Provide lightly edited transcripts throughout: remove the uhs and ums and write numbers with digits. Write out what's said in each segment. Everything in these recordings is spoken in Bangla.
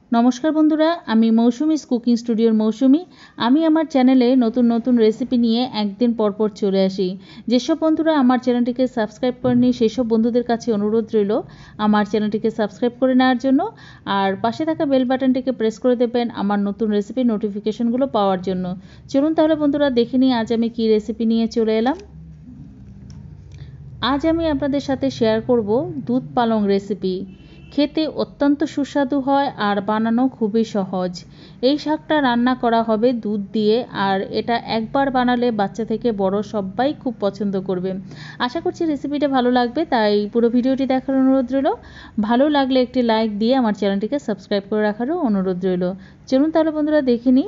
নমস্কার বন্ধুরা, আমি মৌসুমিস কুকিং স্টুডিওর মৌসুমি। আমি আমার চ্যানেলে নতুন নতুন রেসিপি নিয়ে একদিন পরপর চলে আসি। যেসব বন্ধুরা আমার চ্যানেলটিকে সাবস্ক্রাইব করেনি সেসব বন্ধুদের কাছে অনুরোধ রইল আমার চ্যানেলটিকে সাবস্ক্রাইব করে নেওয়ার জন্য, আর পাশে থাকা বেল বাটনটিকে প্রেস করে দেবেন আমার নতুন রেসিপির নোটিফিকেশনগুলো পাওয়ার জন্য। চলুন তাহলে বন্ধুরা দেখে নিই আজ আমি কী রেসিপি নিয়ে চলে এলাম। আজ আমি আপনাদের সাথে শেয়ার করব দুধ পালং রেসিপি। খেতে অত্যন্ত সুস্বাদু হয় আর বানানো খুবই সহজ। এই শাকটা রান্না করা হবে দুধ দিয়ে, আর এটা একবার বানালে বাচ্চা থেকে বড় সবাই খুব পছন্দ করবে। আশা করছি রেসিপিটা ভালো লাগবে, তাই পুরো ভিডিওটি দেখার অনুরোধ রইল। ভালো লাগলে একটি লাইক দিয়ে আমার চ্যানেলটিকে সাবস্ক্রাইব করে রাখারও অনুরোধ রইল। চলুন তাহলে বন্ধুরা দেখে নিই।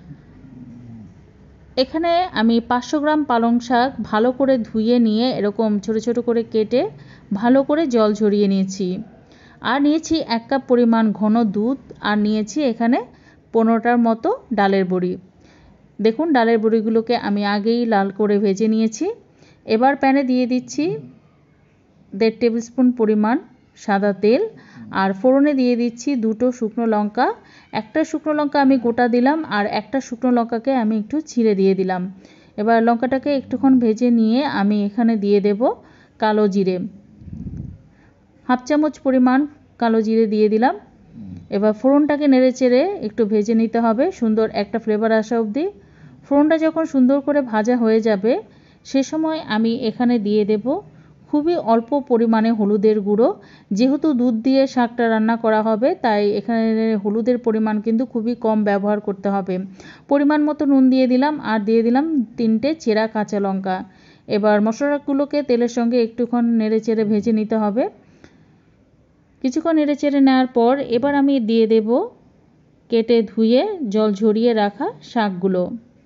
এখানে আমি 500 গ্রাম পালং শাক ভালো করে ধুয়ে নিয়ে এরকম ছোট ছোট করে কেটে ভালো করে জল ঝরিয়ে নিয়েছি। আর নিয়েছি 1 কাপ পরিমাণ ঘন দুধ, আর নিয়েছি এখানে 15টার মতো ডালের বড়ি। দেখুন ডালের বড়িগুলোকে আমি আগেই লাল করে ভেজে নিয়েছি। এবার প্যানে দিয়ে দিচ্ছি 1.5 টেবিল স্পুন পরিমাণ সাদা তেল, আর ফোড়নে দিয়ে দিচ্ছি 2টো শুকনো লঙ্কা। একটা শুকনো লঙ্কা আমি গোটা দিলাম, আর একটা শুকনো লঙ্কাকে আমি একটু ছিঁড়ে দিয়ে দিলাম। এবার লঙ্কাটাকে একটুক্ষণ ভেজে নিয়ে আমি এখানে দিয়ে দেব কালো জিরে, 1/2 চামচ পরিমাণ কালো জিরে দিয়ে দিলাম। এবার ফোড়নটাকে নেড়ে চেড়ে একটু ভেজে নিতে হবে সুন্দর একটা ফ্লেভার আসা অবধি। ফোড়নটা যখন সুন্দর করে ভাজা হয়ে যাবে সে সময় আমি এখানে দিয়ে দেব খুবই অল্প পরিমাণে হলুদের গুঁড়ো। যেহেতু দুধ দিয়ে শাকটা রান্না করা হবে তাই এখানে হলুদের পরিমাণ কিন্তু খুবই কম ব্যবহার করতে হবে। পরিমাণ মতো নুন দিয়ে দিলাম, আর দিয়ে দিলাম 3টে চেরা কাঁচা লঙ্কা। এবার মশলাগুলোকে তেলের সঙ্গে একটুক্ষণ নেড়ে চেড়ে ভেজে নিতে হবে। কিছুক্ষণ নেড়ে চেড়ে নেওয়ার পর এবার আমি দিয়ে দেব কেটে ধুয়ে জল ঝরিয়ে রাখা শাকগুলো।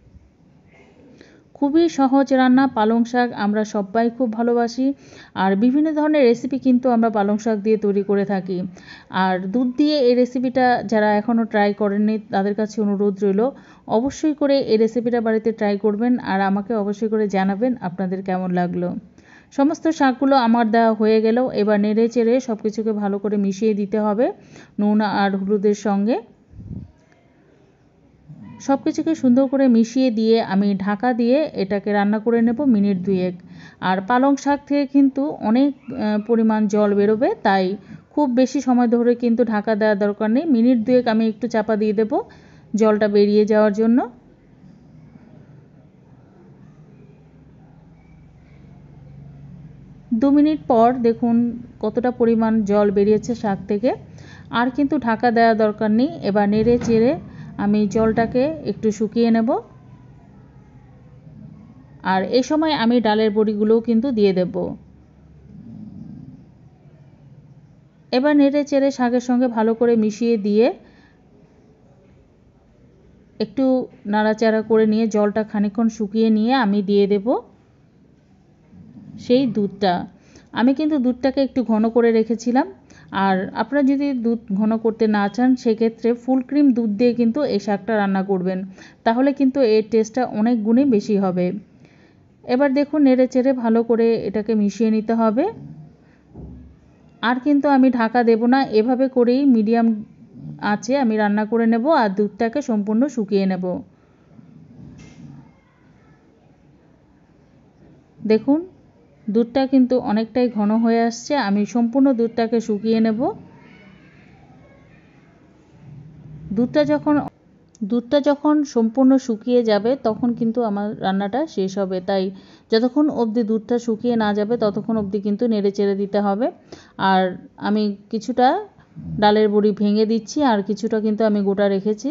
খুবই সহজ রান্না পালং শাক, আমরা সবাই খুব ভালোবাসি, আর বিভিন্ন ধরনের রেসিপি কিন্তু আমরা পালং শাক দিয়ে তৈরি করে থাকি। আর দুধ দিয়ে এই রেসিপিটা যারা এখনও ট্রাই করেননি তাদের কাছে অনুরোধ রইল অবশ্যই করে এই রেসিপিটা বাড়িতে ট্রাই করবেন, আর আমাকে অবশ্যই করে জানাবেন আপনাদের কেমন লাগলো। সমস্ত শাকগুলো আমার দেওয়া হয়ে গেল। এবার নেড়ে চেড়ে সব কিছুকে ভালো করে মিশিয়ে দিতে হবে নুন আর হলুদের সঙ্গে। সব কিছুকে সুন্দর করে মিশিয়ে দিয়ে আমি ঢাকা দিয়ে এটাকে রান্না করে নেব মিনিট 2। আর পালং শাক থেকে কিন্তু অনেক পরিমাণ জল বেরোবে, তাই খুব বেশি সময় ধরে কিন্তু ঢাকা দেওয়ার দরকার নেই। মিনিট 2 আমি একটু চাপা দিয়ে দেব জলটা বেরিয়ে যাওয়ার জন্য। দু মিনিট পর দেখুন কতটা পরিমাণ জল বেরিয়েছে শাক থেকে, আর কিন্তু ঢাকা দেওয়া দরকার নেই। এবার নেড়ে চেড়ে আমি জলটাকে একটু শুকিয়ে নেব, আর এই সময় আমি ডালের বড়িগুলোও কিন্তু দিয়ে দেব। এবার নেড়ে চেড়ে শাকের সঙ্গে ভালো করে মিশিয়ে দিয়ে একটু নাড়াচাড়া করে নিয়ে জলটা খানিকক্ষণ শুকিয়ে নিয়ে আমি দিয়ে দেব সেই দুধটা। আমি কিন্তু দুধটাকে একটু ঘন করে রেখেছিলাম, আর আপনারা যদি দুধ ঘন করতে না চান সেক্ষেত্রে ফুল ক্রিম দুধ দিয়ে কিন্তু এই শাকটা রান্না করবেন, তাহলে কিন্তু এর টেস্টটা অনেক গুণে বেশি হবে। এবার দেখুন নেড়ে চেড়ে ভালো করে এটাকে মিশিয়ে নিতে হবে, আর কিন্তু আমি ঢাকা দেব না। এভাবে করেই মিডিয়াম আঁচে আমি রান্না করে নেব, আর দুধটাকে সম্পূর্ণ শুকিয়ে নেব। দেখুন দুধটা কিন্তু অনেকটাই ঘন হয়ে আসছে, আমি সম্পূর্ণ দুধটাকে শুকিয়ে নেব। দুধটা যখন সম্পূর্ণ শুকিয়ে যাবে তখন কিন্তু আমার রান্নাটা শেষ হবে, তাই যতক্ষণ অবধি দুধটা শুকিয়ে না যাবে ততক্ষণ অবধি কিন্তু নেড়ে চেড়ে দিতে হবে। আর আমি কিছুটা ডালের বড়ি ভেঙে দিচ্ছি, আর কিছুটা কিন্তু আমি গোটা রেখেছি।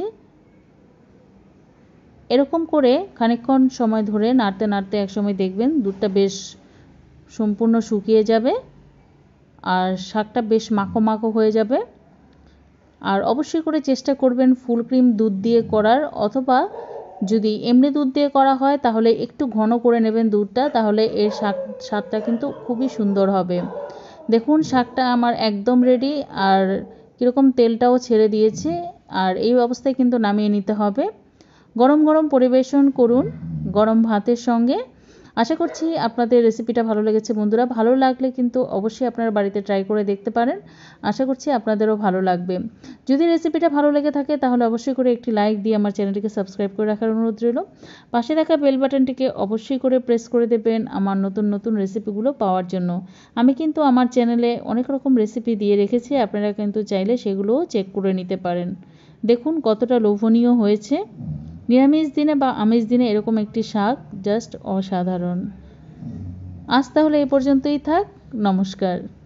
এরকম করে খানিকক্ষণ সময় ধরে নাড়তে নাড়তে একসময় দেখবেন দুধটা বেশ সম্পূর্ণ শুকিয়ে যাবে, আর শাকটা বেশ মাখো মাখো হয়ে যাবে। আর অবশ্যই করে চেষ্টা করবেন ফুল ক্রিম দুধ দিয়ে করার, অথবা যদি এমনি দুধ দিয়ে করা হয় তাহলে একটু ঘন করে নেবেন দুধটা, তাহলে এর স্বাদটা কিন্তু খুবই সুন্দর হবে। দেখুন শাকটা আমার একদম রেডি, আর কীরকম তেলটাও ছেড়ে দিয়েছে, আর এই অবস্থায় কিন্তু নামিয়ে নিতে হবে। গরম গরম পরিবেশন করুন গরম ভাতের সঙ্গে, আশা করছি আপনাদের রেসিপিটা ভালো লেগেছে বন্ধুরা। ভালো লাগলে কিন্তু অবশ্যই আপনারা বাড়িতে ট্রাই করে দেখতে পারেন। আশা করছি আপনাদেরও ভালো লাগবে। যদি রেসিপিটা ভালো লেগে থাকে তাহলে অবশ্যই করে একটি লাইক দিয়ে আমার চ্যানেলটিকে সাবস্ক্রাইব করে রাখার অনুরোধ রইল। পাশে থাকা বেল বাটনটিকে অবশ্যই করে প্রেস করে দেবেন আমার নতুন নতুন রেসিপিগুলো পাওয়ার জন্য। আমি কিন্তু আমার চ্যানেলে অনেক রকম রেসিপি দিয়ে রেখেছি, আপনারা কিন্তু চাইলে সেগুলোও চেক করে নিতে পারেন। দেখুন কতটা লোভনীয় হয়েছে। নিরামিষ দিনে বা আমিষ দিনে এরকম একটি শাক জাস্ট অসাধারণ। আজ তাহলে এই পর্যন্তই থাক। নমস্কার।